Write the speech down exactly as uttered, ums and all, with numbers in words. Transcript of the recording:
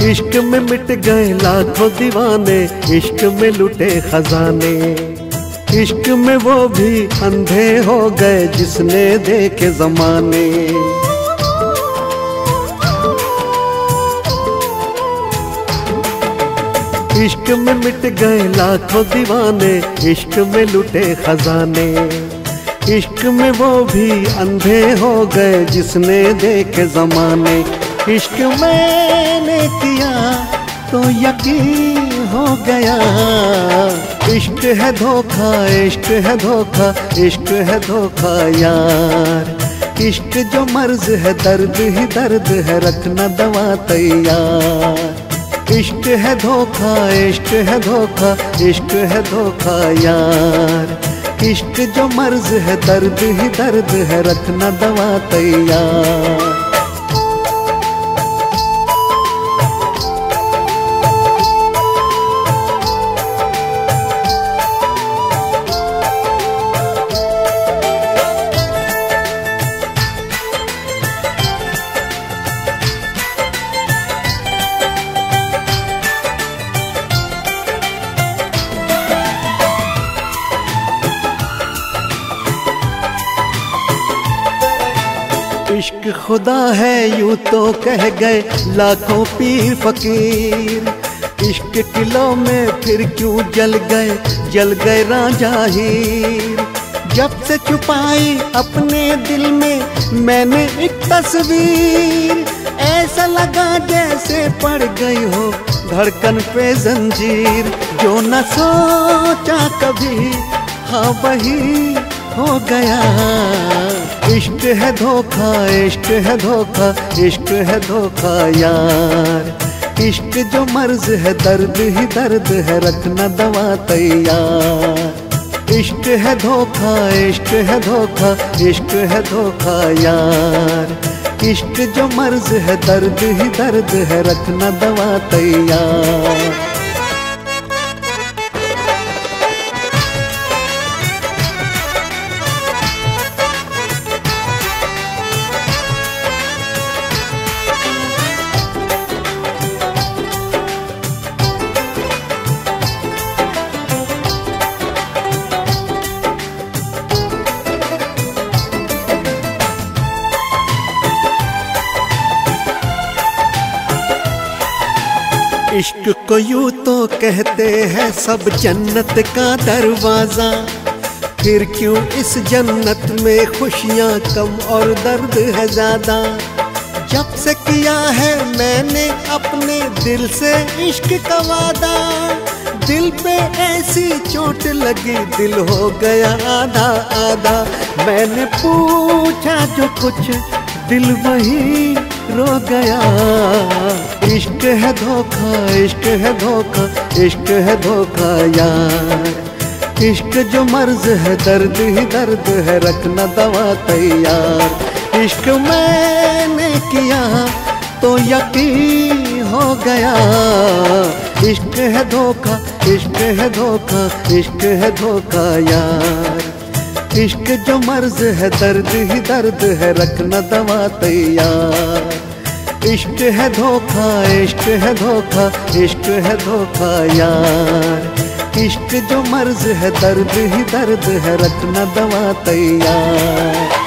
इश्क में मिट गए लाखों दीवाने, इश्क में लुटे खजाने। इश्क में वो भी अंधे हो गए जिसने देखे जमाने। इश्क में मिट गए लाखों दीवाने, इश्क में लुटे खजाने। इश्क में वो भी अंधे हो गए जिसने देखे जमाने। इश्क मैंने किया तो यकीन हो गया, इश्क है धोखा, इश्क है धोखा, इश्क है धोखा यार। इश्क जो मर्ज है दर्द ही दर्द है, रखना दवा तैयार। इश्क है धोखा, इश्क है धोखा, इश्क है धोखा यार। इश्क जो मर्ज है दर्द ही दर्द है, रखना दवा तैयार। इश्क खुदा है यूं तो कह गए लाखों पीर फकीर। इश्क किलों में फिर क्यों जल गए, जल गए राजा हीर। जब से छुपाई अपने दिल में मैंने एक तस्वीर, ऐसा लगा जैसे पड़ गई हो धड़कन पे जंजीर। जो न सोचा कभी हाँ वही हो गया। इश्क है धोखा, इश्क है धोखा, इश्क है धोखा यार। इश्क जो मर्ज है दर्द ही दर्द है, रखना दवा तैयार। इश्क है धोखा, इश्क है धोखा, इश्क है धोखा यार। इश्क जो मर्ज है दर्द ही दर्द है, रखना दवा तैयार। इश्क को यूं तो कहते हैं सब जन्नत का दरवाजा, फिर क्यों इस जन्नत में खुशियां कम और दर्द है ज्यादा। जब से किया है मैंने अपने दिल से इश्क का वादा, दिल पे ऐसी चोट लगी दिल हो गया आधा आधा। मैंने पूछा जो कुछ दिल वही रो गया। इश्क है धोखा, इश्क है धोखा, इश्क है धोखा यार। इश्क जो मर्ज है दर्द ही दर्द है, रखना दवा तैयार। इश्क मैंने किया तो यकीन हो गया। इश्क है धोखा, इश्क है धोखा, इश्क है धोखा यार। इश्क जो मर्ज है दर्द ही दर्द है, रखना दवा तैयार। इश्क है धोखा, इश्क है धोखा, इश्क है धोखा यार। इश्क जो मर्ज है दर्द ही दर्द है, रखना दवा तैयार।